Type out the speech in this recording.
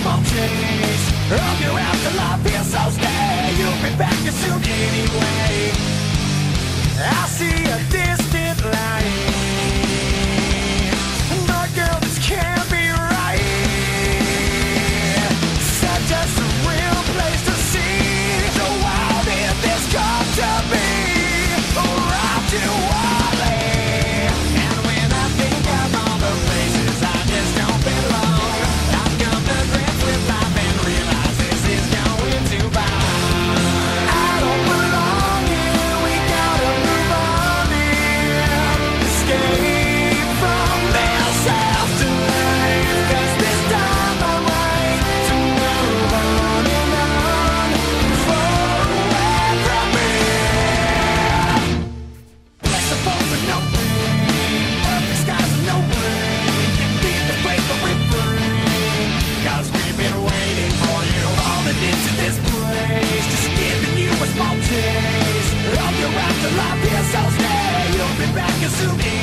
small taste of your afterlife here, so stay. You'll be back here soon anyway. I see a distant light, but girl, this can't be right. Such a surreal place to see. So how did this come to be? Right to Wally. And when I think of all the places I just don't belong, I've come to grips with life and realize this is going too far. I don't belong here, we gotta move on here. Escape from this afterlife, 'cause this time I'm right to move on and on, far away from here. Let's suppose that no rain, perfect skies and no rain can beat the faithful refrain. 'Cause we've been waiting for you all the into this place, just giving you a small taste of your afterlife here, so stay. You'll be back as soon as